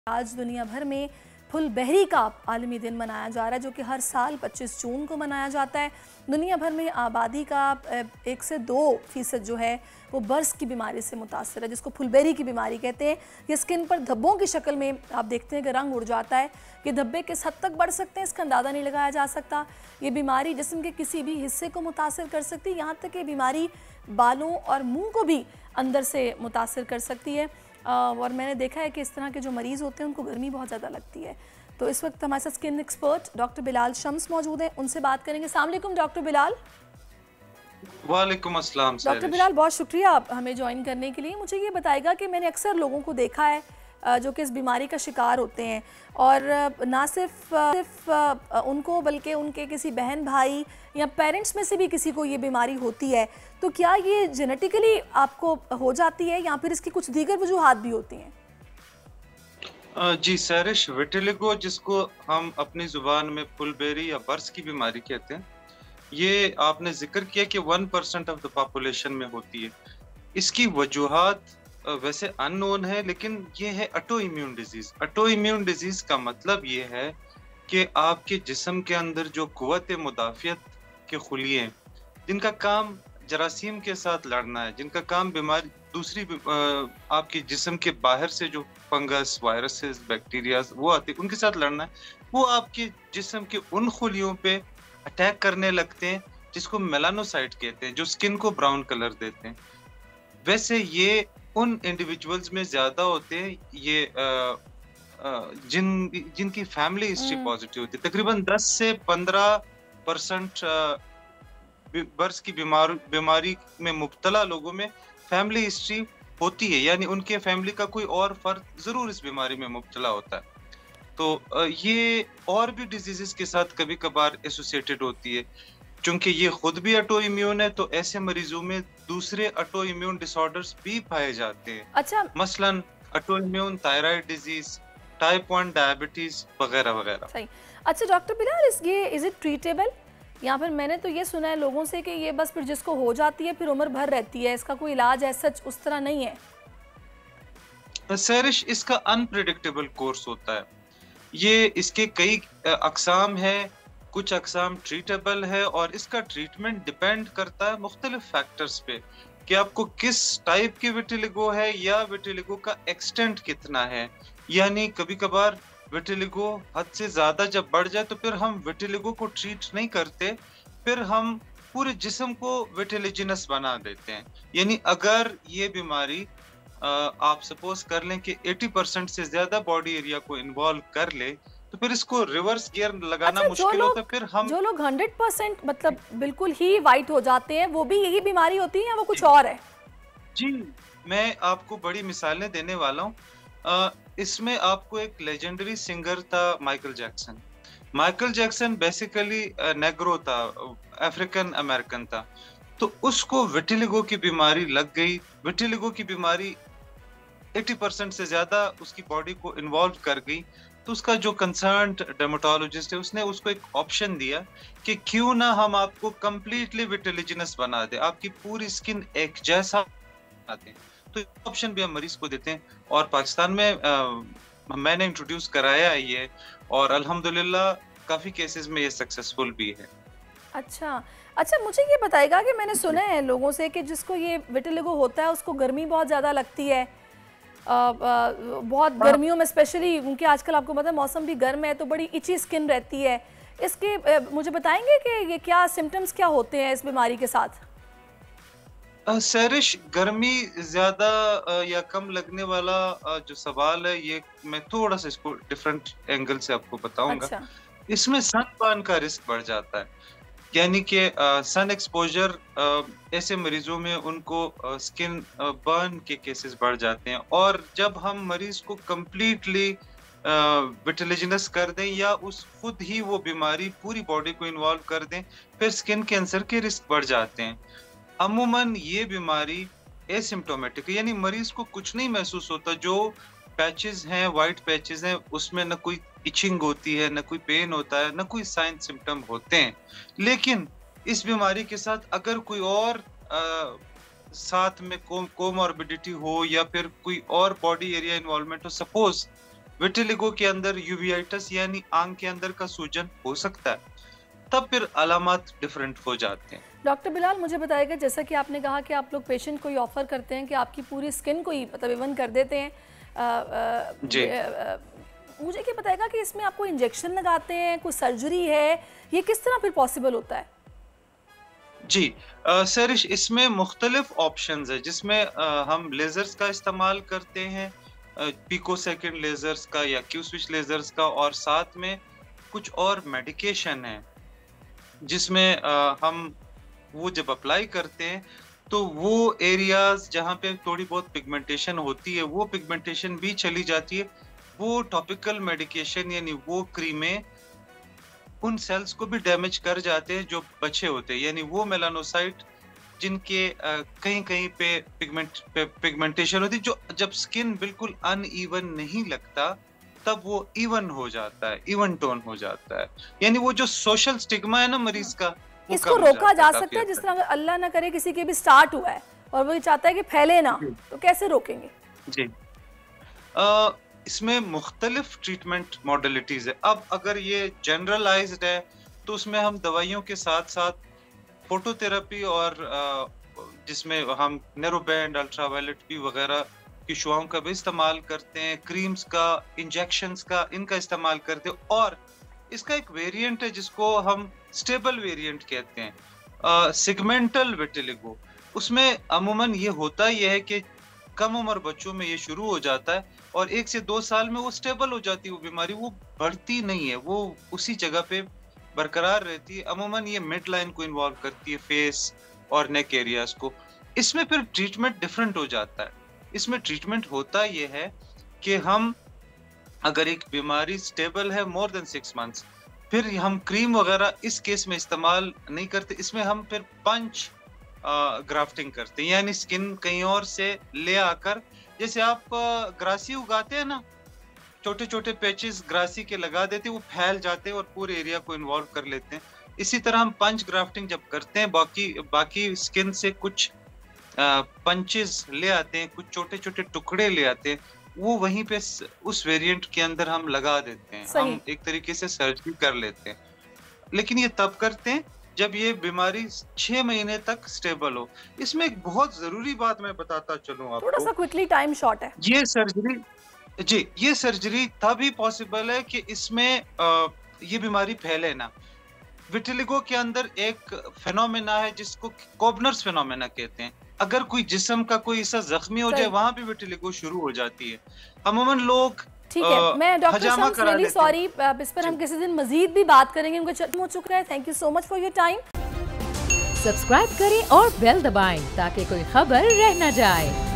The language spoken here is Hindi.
आज दुनिया भर में फुलबेरी का आलमी दिन मनाया जा रहा है, जो कि हर साल 25 जून को मनाया जाता है। दुनिया भर में आबादी का 1 से 2% जो है वो बर्स की बीमारी से मुतासर है, जिसको फुलबेरी की बीमारी कहते हैं। ये स्किन पर धब्बों की शक्ल में आप देखते हैं कि रंग उड़ जाता है। ये धब्बे किस हद तक बढ़ सकते हैं इसका अंदाज़ा नहीं लगाया जा सकता। ये बीमारी जिस्म के किसी भी हिस्से को मुतासर कर सकती है, यहाँ तक कि बीमारी बालों और मुँह को भी अंदर से मुतासर कर सकती है। और मैंने देखा है कि इस तरह के जो मरीज़ होते हैं उनको गर्मी बहुत ज़्यादा लगती है। तो इस वक्त हमारे साथ skin expert doctor Bilal Shams मौजूद हैं, उनसे बात करेंगे। अस्सलाम वालेकुम डॉक्टर बिलाल। वालेकुम अस्सलाम। डॉक्टर बिलाल, बहुत शुक्रिया आप हमें ज्वाइन करने के लिए। मुझे ये बताएगा कि मैंने अक्सर लोगों को देखा है जो कि इस बीमारी का शिकार होते हैं, और ना सिर्फ उनको बल्कि उनके किसी बहन भाई या पेरेंट्स में से भी किसी को ये बीमारी होती है। तो क्या ये जेनेटिकली आपको हो जाती है या फिर इसकी कुछ दीगर वजूहात भी होती हैं? जी सैरिश, विटिलिगो जिसको हम अपनी जुबान में फुलबेरी या बर्स की बीमारी कहते हैं, ये आपने जिक्र किया कि 1% ऑफ द पॉपुलेशन में होती है। इसकी वजूहात वैसे अननोन है, लेकिन ये है autoimmune disease. Autoimmune disease का मतलब ये है कि आपके जिस्म के अंदर जो कुव्वत मुदाफियत के खुलिये जिनका काम जरासीम के साथ लड़ना है, जिनका काम बीमारी दूसरी आपके जिस्म के बाहर से जो फंगस, वायरसेस, बैक्टीरिया वो आते हैं उनके साथ लड़ना है, वो आपके जिस्म के उन खुलियों पे अटैक करने लगते हैं जिसको मेलानोसाइट कहते हैं, जो स्किन को ब्राउन कलर देते हैं। वैसे ये उन इंडिविजुअल्स में ज्यादा होते हैं ये जिनकी फैमिली हिस्ट्री पॉजिटिव होती है। तकरीबन 10 से 15% बर्स की बीमारी में मुब्तला लोगों में फैमिली हिस्ट्री होती है, यानी उनके फैमिली का कोई और फर्द जरूर इस बीमारी में मुब्तला होता है। तो ये और भी डिजीजेस के साथ कभी कभार एसोसिएटेड होती है। चूंकि ये खुद भी ऑटो इम्यून है, तो ऐसे मरीजों में दूसरे ऑटो इम्यून डिसऑर्डर्स भी पाए जाते हैं। अच्छा, मसलन autoimmune thyroid disease, type 1 diabetes वगैरह वगैरह। सही। अच्छा doctor Bilal, is it treatable, या फिर मैंने तो ये सुना है लोगों से कि ये बस फिर जिसको हो जाती है फिर उम्र भर रहती है, इसका कोई इलाज है सच उस तरह नहीं है? सैरिश, इसका अनप्रेडिक्टेबल कोर्स होता है। ये इसके कई अकसाम है, कुछ अकसाम ट्रीटेबल है, और इसका ट्रीटमेंट डिपेंड करता है मुख्तलिफ फैक्टर्स पे कि आपको किस टाइप की विटिलिगो है या विटिलिगो का एक्सटेंट कितना है। यानी कभी कभार विटिलिगो हद से ज्यादा जब बढ़ जाए तो फिर हम विटिलिगो को ट्रीट नहीं करते, फिर हम पूरे जिस्म को विटिलिजिनस बना देते हैं। यानी अगर ये बीमारी आप सपोज कर लें कि 80% से ज्यादा बॉडी एरिया को इन्वॉल्व कर ले, तो फिर इसको रिवर्स गियर लगाना अच्छा, मुश्किल होता है। फिर हम जो लोग 100% मतलब बिल्कुल ही वाइट हो जाते हैं, वो भी यही बीमारी होती है या वो कुछ और है? जी, मैं आपको बड़ी मिसालें देने वाला हूँ। इसमें आपको एक लेजेंडरी सिंगर था Michael Jackson. Michael Jackson basically negro था, अफ्रीकन अमेरिकन था। तो उसको विटिलिगो की बीमारी लग गई। विटिलिगो की बीमारी 80% से ज्यादा उसकी बॉडी को इन्वॉल्व कर गई। तो उसका जो कंसर्न डर्मेटोलॉजिस्ट है, उसने उसको एक ऑप्शन दिया कि क्यों ना हम आपको कंप्लीटली विटिलिजिनस बना दे, आपकी पूरी स्किन एक जैसा बना दें। तो ऑप्शन भी हम मरीज को देते हैं, और पाकिस्तान में मैंने इंट्रोड्यूस कराया है ये, और अल्हम्दुलिल्लाह काफी केसेस में ये सक्सेसफुल भी है। अच्छा अच्छा, मुझे ये बताएगा कि मैंने सुना है लोगों से कि जिसको ये विटिलिगो होता है उसको गर्मी बहुत ज़्यादा लगती है। बहुत गर्मियों में स्पेशली, उनके आजकल आपको पता है मौसम भी गर्म है, तो बड़ी इची स्किन रहती है। इसके मुझे बताएंगे कि ये क्या सिम्टम्स क्या होते हैं इस बीमारी के साथ? सैरिश, गर्मी ज्यादा या कम लगने वाला जो सवाल है, ये मैं थोड़ा सा इसको डिफरेंट एंगल से आपको बताऊंगा। अच्छा। इसमें सनबर्न का रिस्क बढ़ जाता है, यानी कि सन एक्सपोजर ऐसे मरीजों में उनको स्किन बर्न के केसेस बढ़ जाते हैं। और जब हम मरीज को कंप्लीटली विटिलिजिनस कर दें या उस खुद ही वो बीमारी पूरी बॉडी को इन्वॉल्व कर दें, फिर स्किन कैंसर के रिस्क बढ़ जाते हैं। अमूमन ये बीमारी एसिम्प्टोमेटिक है, यानी मरीज को कुछ नहीं महसूस होता। जो पैचेस हैं, वाइट पैचेस हैं, उसमें न कोई इचिंग होती है, न कोई पेन होता है, न कोई साइन सिम्टम होते हैं। लेकिन इस बीमारी के साथ अगर कोई और साथ में कोमॉर्बिडिटी हो या फिर कोई और बॉडी एरिया इन्वॉल्वमेंट हो, सपोज विटिलिगो के अंदर यूवियाइटिस यानी आंख के अंदर का सूजन हो सकता है, तब फिर अलामत डिफरेंट हो जाते हैं। डॉक्टर बिलाल, मुझे बताइएगा, जैसा कि आपने कहा कि आप लोग पेशेंट को ये ऑफर करते हैं कि आपकी पूरी स्किन को ही मतलब इवन कर देते हैं, जी मुझे क्या बताएगा कि इसमें आपको इंजेक्शन लगाते हैं, कोई सर्जरी है, ये किस तरह फिर पॉसिबल होता है? जी सरिश, इसमें मुख्तलिफ ऑप्शंस है जिसमें हम लेजर्स का इस्तेमाल करते हैं, पिको सेकंड लेजर्स का या क्यू स्विच लेजर्स का, और साथ में कुछ और मेडिकेशन है जिसमें हम वो जब अप्लाई करते हैं तो वो एरियाज जहाँ पे थोड़ी बहुत पिगमेंटेशन होती है वो पिगमेंटेशन भी चली जाती है। वो टॉपिकल मेडिकेशन यानी वो क्रीमें उन सेल्स को भी डैमेज कर जाते हैं जो बचे होते हैं, यानी वो मेलानोसाइट जिनके कहीं कहीं पे पिगमेंटेशन होती है, जो जब स्किन बिल्कुल अनइवन नहीं लगता तब वो इवन हो जाता है, इवन टोन हो जाता है। यानी वो जो सोशल स्टिग्मा है ना मरीज का, इसको रोका जा सकता है? जिस तरह अगर अल्लाह ना करे किसी के भी स्टार्ट हुआ है और वो चाहता है कि फैले ना, तो कैसे रोकेंगे? जी इसमें मुख्तलिफ ट्रीटमेंट मॉडलिटीज है। अब अगर ये जनरलाइज्ड है तो उसमें हम दवाइयों के साथ साथ फोटोथेरेपी और जिसमें हम नेरोबैंड, अल्ट्रावायलेट बी वगैरह की शुआओं का भी इस्तेमाल करते हैं, क्रीम्स का, इंजेक्शंस का, इनका इस्तेमाल करते हैं। और इसका एक वेरिएंट है जिसको हम स्टेबल वेरिएंट कहते हैं, सिगमेंटल विटिलिगो। उसमें अमूमन ये होता ही है कि कम उम्र बच्चों में ये शुरू हो जाता है और 1 से 2 साल में वो स्टेबल हो जाती है, वो बीमारी वो बढ़ती नहीं है, वो उसी जगह पे बरकरार रहती है। अमूमन ये मिड लाइन को इन्वॉल्व करती है, फेस और नेक एरियाज को। इसमें फिर ट्रीटमेंट डिफरेंट हो जाता है। इसमें ट्रीटमेंट होता ये है कि हम अगर एक बीमारी स्टेबल है मोर देन 6 मंथ्स, फिर हम क्रीम वगैरह इस केस में इस्तेमाल नहीं करते। इसमें हम फिर पंच ग्राफ्टिंग करते हैं, यानी स्किन कहीं और से ले आकर, जैसे आप ग्रासी उगाते हैं ना, छोटे छोटे पैचेस ग्रासी के लगा देते हैं, वो फैल जाते हैं और पूरे एरिया को इन्वॉल्व कर लेते हैं। इसी तरह हम पंच ग्राफ्टिंग जब करते हैं, बाकी स्किन से कुछ पंचेस ले आते हैं, कुछ छोटे छोटे टुकड़े ले आते हैं, वो वहीं पे उस वेरिएंट के अंदर हम लगा देते हैं। हम एक तरीके से सर्जरी कर लेते हैं, लेकिन ये तब करते हैं जब ये बीमारी 6 महीने तक स्टेबल हो। इसमें एक बहुत जरूरी बात मैं बताता चलूं आपको, थोड़ा सा क्विकली, टाइम शॉर्ट है। ये सर्जरी तभी पॉसिबल है कि इसमें ये बीमारी फैले ना। विटिलिगो के अंदर एक फेनोमेना है जिसको कोबनर्स फेनोमेना कहते हैं। अगर कोई जिस्म का कोई हिस्सा जख्मी हो जाए, वहां भी विटिलिगो शुरू हो जाती है। अमूमन लोग, ठीक है, मैं डॉक्टर शम्स रियली सॉरी, इस पर हम किसी दिन मजीद भी बात करेंगे, उनका खत्म हो चुका है। Thank you so much for your time. Subscribe करें और बेल दबाएं ताकि कोई खबर रह न जाए।